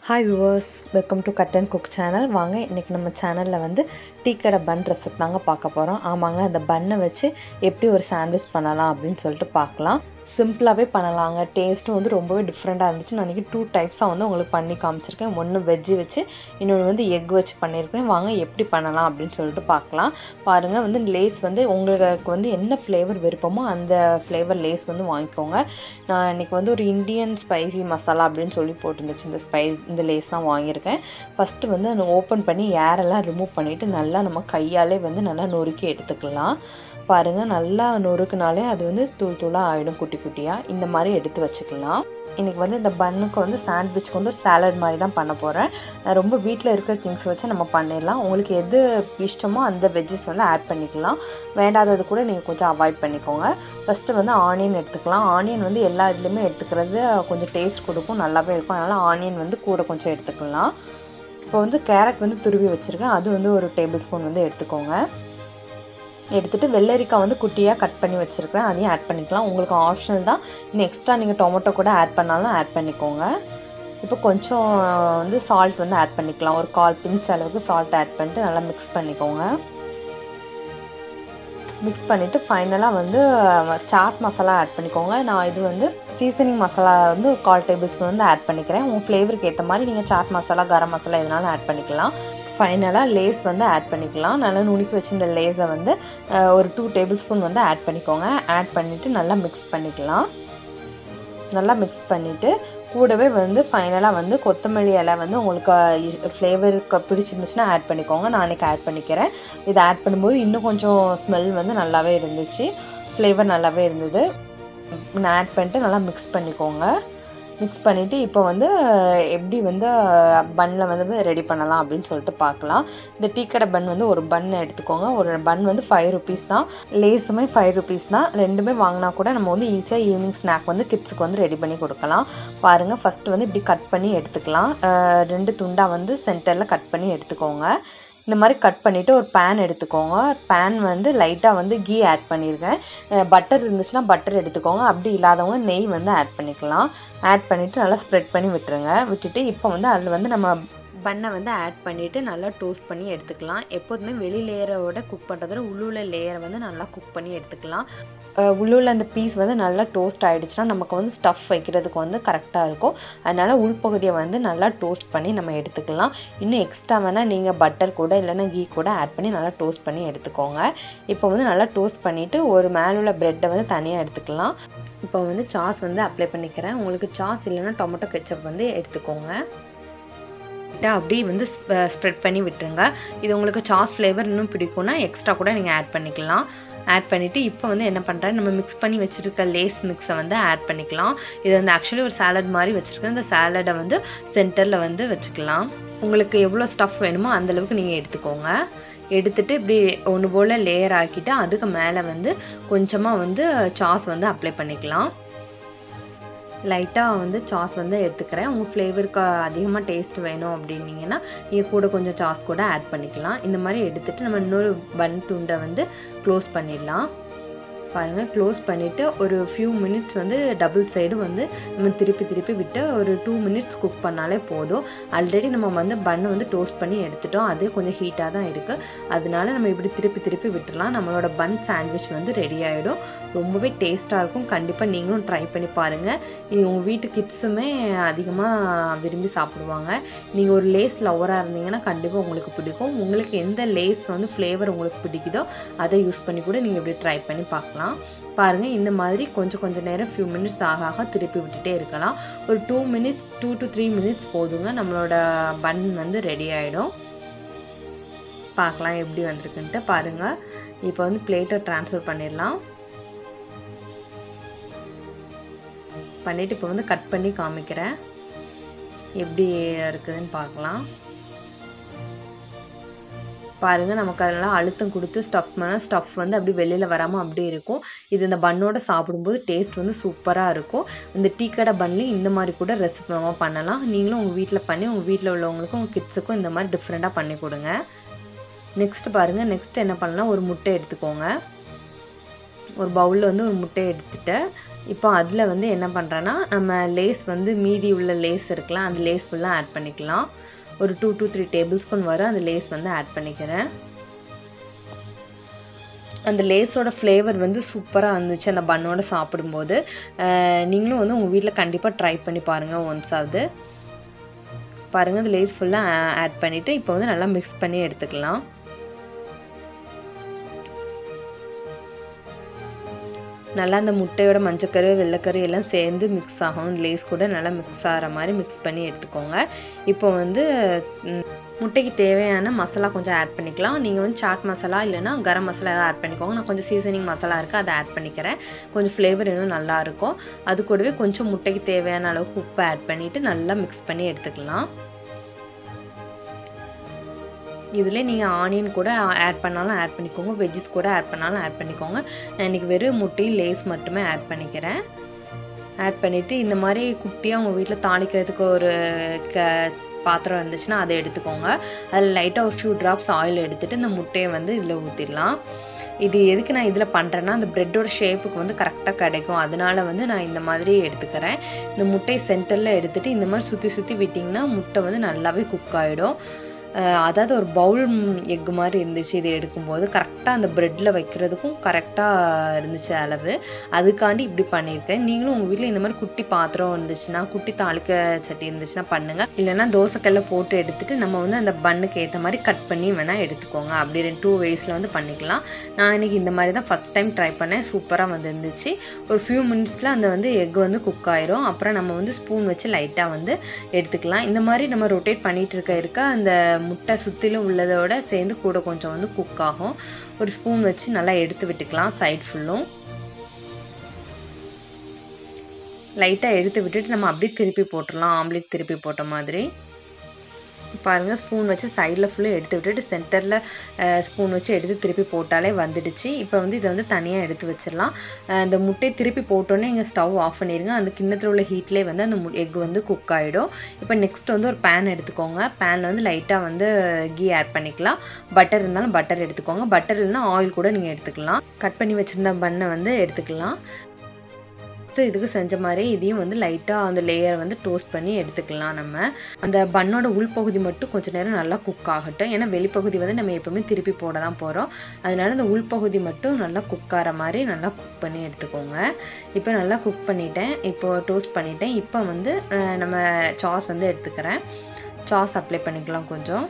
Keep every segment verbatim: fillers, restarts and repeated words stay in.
Hi viewers, welcome to Cut and Cook channel. வாங்க இன்னைக்கு நம்ம சேனல்ல வந்து டீ கடை பன் ரெசிபி தாங்க பார்க்க போறோம். ஆமாங்க அந்த பன்னை வச்சு எப்படி ஒரு சாண்ட்விச் பண்ணலாம் அப்படினு சொல்லிட்டு பார்க்கலாம். சிம்பிளாவே பண்ணலாங்க. டேஸ்ட் வந்து ரொம்பவே டிஃபரண்டா இருந்துச்சு. நான் இன்னைக்கு two டைப்ஸா வந்து உங்களுக்கு பண்ணி காமிச்சிருக்கேன். ஒன்னு வெஜ் வச்சு, இன்னொரு வந்து எக் வச்சு பண்ணிருக்கேன். வாங்க எப்படி பண்ணலாம் அப்படினு சொல்லிட்டு பார்க்கலாம். பாருங்க வந்து லேஸ் வந்து உங்களுக்கு வந்து என்ன ஃப்ளேவர் விருப்பமோ அந்த ஃப்ளேவர் லேஸ் வந்து வாங்கிக்கோங்க. நான் இன்னைக்கு வந்து ஒரு இந்தியன் ஸ்பைசி மசாலா அப்படினு சொல்லி போட்டுருந்துச்சு. இந்த ஸ்பைஸ் இந்த லேஸ் தான் வாங்கியிருக்கேன். ஃபர்ஸ்ட் வந்து அதை ஓப்பன் பண்ணி ஏர் எல்லாம் ரிமூவ் பண்ணிட்டு நல்லா நம்ம கையாலே வந்து நல்லா நொறுக்கி எடுத்துக்கலாம். பாருங்க நல்லா நொறுக்குனாலே அது வந்து தூள் தூளா ஆயிடும் குட்டி குட்டியா. இந்த மாதிரி எடுத்து வச்சுக்கலாம். இன்னைக்கு வந்து இந்த பன்னுக்கு வந்து சாண்ட்விச்க்கு வந்து ஒரு சாலட் மாதிரி தான் பண்ண போகிறேன். நான் ரொம்ப வீட்டில் இருக்கிற திங்ஸ் வச்சு நம்ம பண்ணிடலாம். உங்களுக்கு எது இஷ்டமோ அந்த வெஜ்ஜஸ் வந்து ஆட் பண்ணிக்கலாம். வேண்டாதது கூட நீங்கள் கொஞ்சம் அவாய்ட் பண்ணிக்கோங்க. ஃபஸ்ட்டு வந்து ஆனியன் எடுத்துக்கலாம். ஆனியன் வந்து எல்லா இதுலேயுமே எடுத்துக்கிறது கொஞ்சம் டேஸ்ட் கொடுக்கும், நல்லாவே இருக்கும். அதனால் ஆனியன் வந்து கூட கொஞ்சம் எடுத்துக்கலாம். இப்போ வந்து கேரட் வந்து துருவி வச்சுருக்கேன். அது வந்து ஒரு டேபிள் ஸ்பூன் வந்து எடுத்துக்கோங்க. எடுத்துட்டு வெள்ளரிக்காய் வந்து குட்டியாக கட் பண்ணி வச்சுருக்கிறேன். அதையும் ஆட் பண்ணிக்கலாம். உங்களுக்கு ஆப்ஷனல் தான். இன்னும் எக்ஸ்ட்ரா நீங்கள் டொமேட்டோ கூட ஆட் பண்ணாலும் ஆட் பண்ணிக்கோங்க. இப்போ கொஞ்சம் வந்து சால்ட் வந்து ஆட் பண்ணிக்கலாம். ஒரு கால் பிஞ்ச் அளவுக்கு சால்ட் ஆட் பண்ணிட்டு நல்லா மிக்ஸ் பண்ணிக்கோங்க. மிக்ஸ் பண்ணிவிட்டு ஃபைனலாக வந்து சாட் மசாலா ஆட் பண்ணிக்கோங்க. நான் இது வந்து சீசனிங் மசாலா வந்து கால் டேபிள் ஸ்பூன் வந்து ஆட் பண்ணிக்கிறேன். உங்கள் ஃப்ளேவருக்கு ஏற்ற மாதிரி நீங்கள் சாட் மசாலா, கரம் மசாலா எதுனாலும் ஆட் பண்ணிக்கலாம். ஃபைனலாக லேஸ் வந்து ஆட் பண்ணிக்கலாம். நல்லா நுணுக்கி வச்சு இந்த லேஸை வந்து ஒரு டூ டேபிள் ஸ்பூன் வந்து ஆட் பண்ணிக்கோங்க. ஆட் பண்ணிவிட்டு நல்லா மிக்ஸ் பண்ணிக்கலாம். நல்லா மிக்ஸ் பண்ணிவிட்டு கூடவே வந்து ஃபைனலாக வந்து கொத்தமல்லி இலை வந்து உங்களுக்கு ஃப்ளேவருக்கு பிடிச்சிருந்துச்சுன்னா ஆட் பண்ணிக்கோங்க. நான் அன்றைக்கி ஆட் பண்ணிக்கிறேன். இதை ஆட் பண்ணும்போது இன்னும் கொஞ்சம் ஸ்மெல் வந்து நல்லாவே இருந்துச்சு, ஃப்ளேவர் நல்லாவே இருந்தது. நான் ஆட் பண்ணிட்டு நல்லா மிக்ஸ் பண்ணிக்கோங்க. மிக்ஸ் பண்ணிவிட்டு இப்போ வந்து எப்படி வந்து பன்னில் வந்து ரெடி பண்ணலாம் அப்படின்னு சொல்லிட்டு பார்க்கலாம். இந்த டீ கடை பன் வந்து ஒரு பன் எடுத்துக்கோங்க. ஒரு பன் வந்து ஃபைவ் ருபீஸ் தான். லேஸுமே ஃபைவ் ருபீஸ் தான். ரெண்டுமே வாங்கினா கூட நம்ம வந்து ஈஸியாக ஈவினிங் ஸ்நாக் வந்து கிட்ஸுக்கு வந்து ரெடி பண்ணி கொடுக்கலாம். பாருங்கள் ஃபஸ்ட்டு வந்து இப்படி கட் பண்ணி எடுத்துக்கலாம். ரெண்டு துண்டாக வந்து சென்டரில் கட் பண்ணி எடுத்துக்கோங்க. இந்த மாதிரி கட் பண்ணிவிட்டு ஒரு பேன் எடுத்துக்கோங்க. பேன் வந்து லைட்டாக வந்து கீ ஆட் பண்ணியிருக்கேன். பட்டர் இருந்துச்சுன்னா பட்டர் எடுத்துக்கோங்க. அப்படி இல்லாதவங்க நெய் வந்து ஆட் பண்ணிக்கலாம். ஆட் பண்ணிவிட்டு நல்லா ஸ்ப்ரெட் பண்ணி விட்டுருங்க. விட்டுட்டு இப்போ வந்து அதில் வந்து நம்ம பன்னை வந்து ஆட் பண்ணிவிட்டு நல்லா டோஸ்ட் பண்ணி எடுத்துக்கலாம். எப்போதுமே வெளி லேயரோட குக் பண்ணுறதோட உள்ளுள்ள லேயரை வந்து நல்லா குக் பண்ணி எடுத்துக்கலாம். உள்ளுள்ள அந்த பீஸ் வந்து நல்லா டோஸ்ட் ஆகிடுச்சுன்னா நமக்கு வந்து ஸ்டஃப் வைக்கிறதுக்கு வந்து கரெக்டாக இருக்கும். அதனால் உள்பகுதியை வந்து நல்லா டோஸ்ட் பண்ணி நம்ம எடுத்துக்கலாம். இன்னும் எக்ஸ்ட்ரா வேணால் நீங்கள் பட்டர் கூட இல்லைன்னா கீ கூட ஆட் பண்ணி நல்லா டோஸ்ட் பண்ணி எடுத்துக்கோங்க. இப்போ வந்து நல்லா டோஸ்ட் பண்ணிவிட்டு ஒரு மேலே உள்ள ப்ரெட்டை வந்து தனியாக எடுத்துக்கலாம். இப்போ வந்து சாஸ் வந்து அப்ளை பண்ணிக்கிறேன். உங்களுக்கு சாஸ் இல்லைன்னா டொமேட்டோ கெச்சப் வந்து எடுத்துக்கோங்க. அப்படியே வந்து ஸ்ப்ரெட் பண்ணி விட்டுருங்க. இது உங்களுக்கு சாஸ் ஃப்ளேவர் இன்னும் பிடிக்கும்னா எக்ஸ்ட்ரா கூட நீங்கள் ஆட் பண்ணிக்கலாம். ஆட் பண்ணிவிட்டு இப்போ வந்து என்ன பண்ணுறேன், நம்ம மிக்ஸ் பண்ணி வச்சுருக்க லேஸ் மிக்ஸை வந்து ஆட் பண்ணிக்கலாம். இது வந்து ஆக்சுவலி ஒரு சாலட் மாதிரி வச்சுருக்கேன். இந்த சாலடை வந்து சென்டரில் வந்து வச்சுக்கலாம். உங்களுக்கு எவ்வளோ ஸ்டஃப் வேணுமோ அந்தளவுக்கு நீங்கள் எடுத்துக்கோங்க. எடுத்துகிட்டு இப்படி ஒன்று போல் லேயர் ஆக்கிட்டு அதுக்கு மேலே வந்து கொஞ்சமாக வந்து சாஸ் வந்து அப்ளை பண்ணிக்கலாம். லைட்டாக வந்து சாஸ் வந்து எடுத்துக்கிறேன். உங்கள் ஃப்ளேவருக்கு அதிகமாக டேஸ்ட் வேணும் அப்படின்னீங்கன்னா நீங்கள் கூட கொஞ்சம் சாஸ் கூட ஆட் பண்ணிக்கலாம். இந்த மாதிரி எடுத்துகிட்டு நம்ம இன்னொரு பன் துண்டை வந்து க்ளோஸ் பண்ணிடலாம். பாருங்கள் க்ளோஸ் பண்ணிவிட்டு ஒரு ஃபியூ மினிட்ஸ் வந்து டபுள் சைடு வந்து நம்ம திருப்பி திருப்பி விட்டு ஒரு டூ மினிட்ஸ் குக் பண்ணாலே போதும். ஆல்ரெடி நம்ம வந்து பன்னை வந்து டோஸ்ட் பண்ணி எடுத்துட்டோம். அது கொஞ்சம் ஹீட்டாக தான் இருக்குது. அதனால நம்ம இப்படி திருப்பி திருப்பி விட்டுடலாம். நம்மளோட பன் சாண்ட்விச் வந்து ரெடி ஆகிடும். ரொம்பவே டேஸ்ட்டாக இருக்கும். கண்டிப்பாக நீங்களும் ட்ரை பண்ணி பாருங்கள். இது உங்கள் வீட்டு கிட்ஸுமே அதிகமாக விரும்பி சாப்பிடுவாங்க. நீங்கள் ஒரு லேஸ் லவராக இருந்தீங்கன்னா கண்டிப்பாக உங்களுக்கு பிடிக்கும். உங்களுக்கு எந்த லேஸ் வந்து ஃப்ளேவர் உங்களுக்கு பிடிக்குதோ அதை யூஸ் பண்ணி கூட நீங்கள் இப்படி ட்ரை பண்ணி பார்க்கலாம். பாருங்கள் இந்த மாதிரி கொஞ்சம் கொஞ்சம் நேரம் ஃபியூ மினிட்ஸ் ஆக ஆக திருப்பி விட்டுட்டே இருக்கலாம். ஒரு two minutes two to three minutes போதுங்க. நம்மளோட பன் வந்து ரெடி ஆகிடும். பார்க்கலாம் எப்படி வந்திருக்குன்ட்டு. பாருங்கள் இப்போ வந்து பிளேட்டை ட்ரான்ஸ்ஃபர் பண்ணிடலாம். பண்ணிவிட்டு இப்போ வந்து கட் பண்ணி காமிக்கிறேன் எப்படி இருக்குதுன்னு பார்க்கலாம். பாருங்கள் நமக்கு அதெல்லாம் அழுத்தம் கொடுத்து ஸ்டஃப் பண்ணால் ஸ்டஃப் வந்து அப்படி வெளியில் வராமல் அப்படியே இருக்கும். இது இந்த பன்னோட சாப்பிடும்போது டேஸ்ட் வந்து சூப்பராக இருக்கும். இந்த டீ கடை பன்லேயும் இந்த மாதிரி கூட ரெசிபி நம்ம பண்ணலாம். நீங்களும் உங்கள் வீட்டில் பண்ணி உங்கள் வீட்டில் உள்ளவங்களுக்கும் உங்கள் கிட்ஸுக்கும் இந்த மாதிரி டிஃப்ரெண்ட்டாக பண்ணி கொடுங்க. நெக்ஸ்ட்டு பாருங்கள், நெக்ஸ்ட் என்ன பண்ணலாம், ஒரு முட்டை எடுத்துக்கோங்க. ஒரு பவுலில் வந்து ஒரு முட்டையை எடுத்துகிட்டு இப்போ அதில் வந்து என்ன பண்ணுறேன்னா நம்ம லேஸ் வந்து மீதி உள்ள லேஸ் இருக்கலாம் அந்த லேஸ் ஃபுல்லாக ஆட் பண்ணிக்கலாம். ஒரு two to three tablespoon வரும் அந்த லேஸ் வந்து ஆட் பண்ணிக்கிறேன். அந்த லேஸோட ஃப்ளேவர் வந்து சூப்பராக இருந்துச்சு அந்த பன்னோட சாப்பிடும்போது. நீங்களும் வந்து உங்கள் வீட்டில் கண்டிப்பாக ட்ரை பண்ணி பாருங்கள் ஒன்ஸாவது. பாருங்கள் அந்த லேஸ் ஃபுல்லாக ஆட் பண்ணிவிட்டு இப்போ வந்து நல்லா மிக்ஸ் பண்ணி எடுத்துக்கலாம். நல்லா அந்த முட்டையோட மஞ்சக்கரு வெள்ளைக்கரு எல்லாம் சேர்ந்து மிக்ஸ் ஆகணும். லேஸ் கூட நல்லா மிக்ஸ் ஆகிற மாதிரி மிக்ஸ் பண்ணி எடுத்துக்கோங்க. இப்போ வந்து முட்டைக்கு தேவையான மசாலா கொஞ்சம் ஆட் பண்ணிக்கலாம். நீங்கள் வந்து சாட் மசாலா இல்லைனா கரம் மசாலா எதாவது ஆட் பண்ணிக்கோங்க. நான் கொஞ்சம் சீசனிங் மசாலா இருக்குது அதை ஆட் பண்ணிக்கிறேன். கொஞ்சம் ஃப்ளேவர் இன்னும் நல்லாயிருக்கும். அது கூடவே கொஞ்சம் முட்டைக்கு தேவையான அளவுக்கு உப்பு ஆட் பண்ணிவிட்டு நல்லா மிக்ஸ் பண்ணி எடுத்துக்கலாம். இதில் நீங்கள் ஆனியன் கூட ஆட் பண்ணாலும் ஆட் பண்ணிக்கோங்க, வெஜ்ஜஸ் கூட ஆட் பண்ணாலும் ஆட் பண்ணிக்கோங்க. நான் இன்றைக்கி வெறும் முட்டை லேஸ் மட்டுமே ஆட் பண்ணிக்கிறேன். ஆட் பண்ணிவிட்டு இந்த மாதிரி குட்டியாக உங்கள் வீட்டில் தாளிக்கிறதுக்கு ஒரு க பாத்திரம் இருந்துச்சுன்னா அதை எடுத்துக்கோங்க. அதில் லைட்டாக ஒரு ஃபியூ ட்ராப்ஸ் ஆயில் எடுத்துகிட்டு இந்த முட்டையை வந்து இதில் ஊற்றிடலாம். இது எதுக்கு நான் இதில் பண்ணுறேன்னா அந்த ப்ரெட்டோட ஷேப்புக்கு வந்து கரெக்டாக கிடைக்கும். அதனால் வந்து நான் இந்த மாதிரி எடுத்துக்கிறேன். இந்த முட்டை சென்டரில் எடுத்துகிட்டு இந்த மாதிரி சுற்றி சுற்றி விட்டிங்கன்னா முட்டை வந்து நல்லாவே குக் ஆகிடும். அதாவது ஒரு பவுல் எக்கு மாதிரி இருந்துச்சு இது எடுக்கும்போது. கரெக்டாக அந்த ப்ரெட்டில் வைக்கிறதுக்கும் கரெக்டாக இருந்துச்சு அளவு. அதுக்காண்டி இப்படி பண்ணியிருக்கேன். நீங்களும் உங்கள் வீட்டில் இந்த மாதிரி குட்டி பாத்திரம் இருந்துச்சுன்னா குட்டி தாளிக்க சட்டி இருந்துச்சுன்னா பண்ணுங்கள். இல்லைனா தோசைக்கல்ல போட்டு எடுத்துகிட்டு நம்ம வந்து அந்த பன்னுக்கு ஏற்ற மாதிரி கட் பண்ணி வேணால் எடுத்துக்கோங்க. அப்படி ரெண்டு டூ வேஸில் வந்து பண்ணிக்கலாம். நான் இன்றைக்கி இந்த மாதிரி தான் ஃபஸ்ட் டைம் ட்ரை பண்ணேன். சூப்பராக வந்து இருந்துச்சு. ஒரு ஃபியூ மினிட்ஸில் அந்த வந்து எக் வந்து குக் ஆயிரும். அப்புறம் நம்ம வந்து ஸ்பூன் வச்சு லைட்டாக வந்து எடுத்துக்கலாம். இந்த மாதிரி நம்ம ரொட்டேட் பண்ணிகிட்டு இருக்க இருக்க அந்த முட்டை சுற்றிலும் உள்ளதோட சேர்ந்து கூட கொஞ்சம் வந்து குக் ஆகும். ஒரு ஸ்பூன் வச்சு நல்லா எடுத்து விட்டுக்கலாம். சைட் ஃபுல்லும் லைட்டாக எடுத்து விட்டுட்டு நம்ம அப்படியே திருப்பி போட்டுடலாம். ஆம்லேட் திருப்பி போட்ட மாதிரி. பாருங்கள் ஸ்பூன் வச்சு சைடில் ஃபுல்லாக எடுத்து விட்டுட்டு சென்டரில் ஸ்பூன் வச்சு எடுத்து திருப்பி போட்டாலே வந்துடுச்சு. இப்போ வந்து இதை வந்து தனியாக எடுத்து வச்சிடலாம். அந்த முட்டையை திருப்பி போட்டோன்னே நீங்கள் ஸ்டவ் ஆஃப் பண்ணிடுங்க. அந்த கிண்ணத்தில் உள்ள ஹீட்லேயே வந்து அந்த எக் வந்து குக் ஆகிடும். இப்போ நெக்ஸ்ட் வந்து ஒரு பேன் எடுத்துக்கோங்க. பேனில் வந்து லைட்டாக வந்து கீ ஆட் பண்ணிக்கலாம். பட்டர் இருந்தாலும் பட்டர் எடுத்துக்கோங்க. பட்டர் இல்லைனா ஆயில் கூட நீங்கள் எடுத்துக்கலாம். கட் பண்ணி வச்சுருந்த பண்ணை வந்து எடுத்துக்கலாம். இதுக்கு செஞ்ச மாதிரி இதையும் வந்து லைட்டாக அந்த லேயர் வந்து டோஸ்ட் பண்ணி எடுத்துக்கலாம். நம்ம அந்த பன்னோட உள்பகுதி மட்டும் கொஞ்சம் நேரம் நல்லா குக் ஆகட்டும். ஏன்னா வெளிப்பகுதி வந்து நம்ம எப்போவுமே திருப்பி போட தான் போகிறோம். அதனால அந்த உள்பகுதி மட்டும் நல்லா குக் ஆகிற மாதிரி நல்லா குக் பண்ணி எடுத்துக்கோங்க. இப்போ நல்லா குக் பண்ணிட்டேன். இப்போது டோஸ்ட் பண்ணிட்டேன். இப்போ வந்து நம்ம சாஸ் வந்து எடுத்துக்கிறேன். சாஸ் அப்ளை பண்ணிக்கலாம். கொஞ்சம்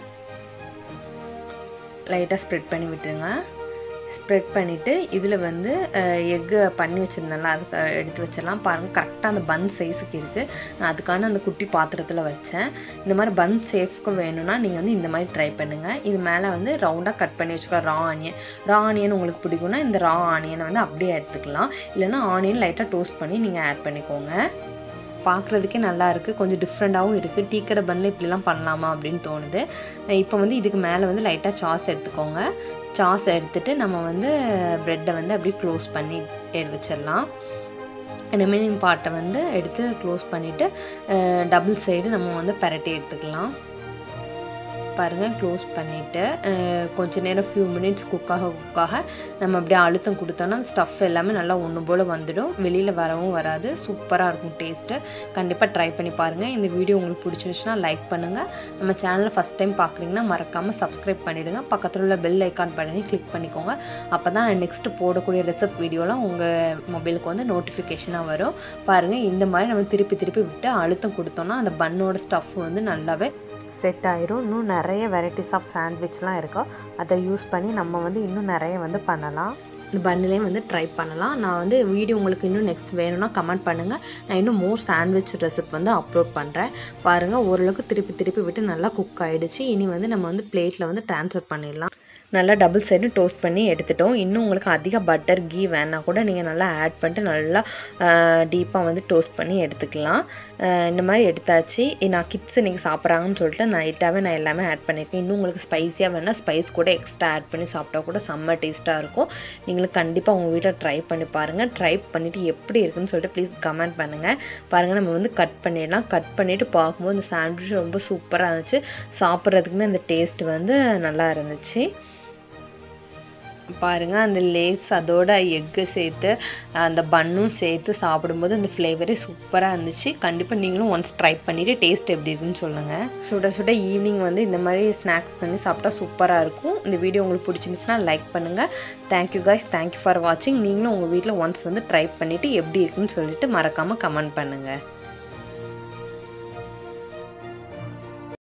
லைட்டாக ஸ்ப்ரெட் பண்ணி விட்டுருங்க. ஸ்ப்ரெட் பண்ணிவிட்டு இதில் வந்து எக்கு பண்ணி வச்சுருந்தேன்ல அதுக்கு எடுத்து வச்சிடலாம். பாருங்கள் கரெக்டாக அந்த பன் சைஸுக்கு இருக்குது. நான் அதுக்கான அந்த குட்டி பாத்திரத்தில் வச்சேன். இந்த மாதிரி பன் சேஃப்க்கு வேணும்னா நீங்கள் வந்து இந்த மாதிரி ட்ரை பண்ணுங்கள். இது மேலே வந்து ரவுண்டாக கட் பண்ணி வச்சுக்கலாம். ரா ஆனியன் ரா ஆனியன் உங்களுக்கு பிடிக்கும்னா இந்த ரா ஆனியனை வந்து அப்படியே எடுத்துக்கலாம். இல்லைனா ஆனியன் லைட்டாக டோஸ்ட் பண்ணி நீங்கள் ஆட் பண்ணிக்கோங்க. பார்க்குறதுக்கே நல்லா இருக்குது. கொஞ்சம் டிஃப்ரெண்ட்டாகவும் இருக்குது. டீ கடை பன்னில் இப்படிலாம் பண்ணலாமா அப்படின்னு தோணுது. இப்போ வந்து இதுக்கு மேலே வந்து லைட்டாக சாஸ் எடுத்துக்கோங்க. சாஸ் எடுத்துகிட்டு நம்ம வந்து ப்ரெட்டை வந்து அப்படியே க்ளோஸ் பண்ணி வச்சிடலாம். ரிமைனிங் பார்ட்டை வந்து எடுத்து க்ளோஸ் பண்ணிவிட்டு டபுள் சைடு நம்ம வந்து பரட்டி எடுத்துக்கலாம். பாருங்கள் க்ளோஸ் பண்ணிவிட்டு கொஞ்சம் நேரம் ஃபியூ மினிட்ஸ் குக்காக குக்காக நம்ம அப்படியே அழுத்தம் கொடுத்தோன்னா அந்த ஸ்டஃப் எல்லாமே நல்லா ஒன்று போல் வந்துடும். வெளியில் வரவும் வராது. சூப்பராக இருக்கும் டேஸ்ட்டு. கண்டிப்பாக ட்ரை பண்ணி பாருங்கள். இந்த வீடியோ உங்களுக்கு பிடிச்சிருச்சுன்னா லைக் பண்ணுங்கள். நம்ம சேனலில் ஃபஸ்ட் டைம் பார்க்குறீங்கன்னா மறக்காமல் சப்ஸ்கிரைப் பண்ணிவிடுங்க. பக்கத்தில் உள்ள பெல் ஐக்கான் பண்ணி கிளிக் பண்ணிக்கோங்க. அப்போ தான் நான் நெக்ஸ்ட்டு போடக்கூடிய ரெசிபி வீடியோலாம் உங்கள் மொபைலுக்கு வந்து நோட்டிஃபிகேஷனாக வரும். பாருங்கள் இந்த மாதிரி நம்ம திருப்பி திருப்பி விட்டு அழுத்தம் கொடுத்தோன்னா அந்த பன்னோட ஸ்டஃப் வந்து நல்லாவே செட் ஆயிரும். இன்னும் நிறைய வெரைட்டிஸ் ஆஃப் சாண்ட்விச்லாம் இருக்கோ அதை யூஸ் பண்ணி நம்ம வந்து இன்னும் நிறைய வந்து பண்ணலாம். இந்த பன்னிலையும் வந்து ட்ரை பண்ணலாம். நான் வந்து வீடியோ உங்களுக்கு இன்னும் நெக்ஸ்ட் வேணும்னா கமெண்ட் பண்ணுங்கள். நான் இன்னும் மோர் சாண்ட்விச் ரெசிபி வந்து அப்லோட் பண்ணுறேன். பாருங்கள் ஓரளவுக்கு திருப்பி திருப்பி விட்டு நல்லா குக் ஆகிடுச்சு. இனி வந்து நம்ம வந்து பிளேட்டில் வந்து ட்ரான்ஸ்ஃபர் பண்ணிடலாம். நல்லா டபுள் சைடு டோஸ்ட் பண்ணி எடுத்துட்டோம். இன்னும் உங்களுக்கு அதிக பட்டர் கீ வேணா கூட நீங்கள் நல்லா ஆட் பண்ணிட்டு நல்லா டீப்பாக வந்து டோஸ்ட் பண்ணி எடுத்துக்கலாம். இந்த மாதிரி எடுத்தாச்சு. நான் கிட்ஸ் இன்றைக்கி சாப்பிட்றாங்கன்னு சொல்லிட்டு நைட்டாகவே நான் எல்லாமே ஆட் பண்ணியிருக்கேன். இன்னும் உங்களுக்கு ஸ்பைஸியாக வேணால் ஸ்பைஸ் கூட எக்ஸ்ட்ரா ஆட் பண்ணி சாப்பிட்டா கூட செம்ம டேஸ்ட்டாக இருக்கும். நீங்களுக்கு கண்டிப்பாக உங்கள் வீட்டில் ட்ரை பண்ணி பாருங்கள். ட்ரை பண்ணிவிட்டு எப்படி இருக்குன்னு சொல்லிட்டு ப்ளீஸ் கமெண்ட் பண்ணுங்கள். பாருங்கள் நம்ம வந்து கட் பண்ணிடலாம். கட் பண்ணிவிட்டு பார்க்கும்போது இந்த சாண்ட்விச் ரொம்ப சூப்பராக இருந்துச்சு. சாப்பிட்றதுக்குமே அந்த டேஸ்ட் வந்து நல்லா இருந்துச்சு. பாருங்கள் அந்த லேஸ் அதோட எக்கு சேர்த்து அந்த பன்னும் சேர்த்து சாப்பிடும்போது அந்த ஃப்ளேவரே சூப்பராக இருந்துச்சு. கண்டிப்பாக நீங்களும் ஒன்ஸ் ட்ரை பண்ணிவிட்டு டேஸ்ட் எப்படி இருக்குன்னு சொல்லுங்கள். சுட சுட ஈவினிங் வந்து இந்த மாதிரி ஸ்நாக்ஸ் பண்ணி சாப்பிட்டா சூப்பராக இருக்கும். இந்த வீடியோ உங்களுக்கு பிடிச்சிருந்துச்சுன்னா லைக் பண்ணுங்கள். தேங்க்யூ கைஸ், தேங்க்யூ ஃபார் வாட்சிங். நீங்களும் உங்கள் வீட்டில் ஒன்ஸ் வந்து ட்ரை பண்ணிவிட்டு எப்படி இருக்குன்னு சொல்லிட்டு மறக்காமல் கமெண்ட் பண்ணுங்கள்.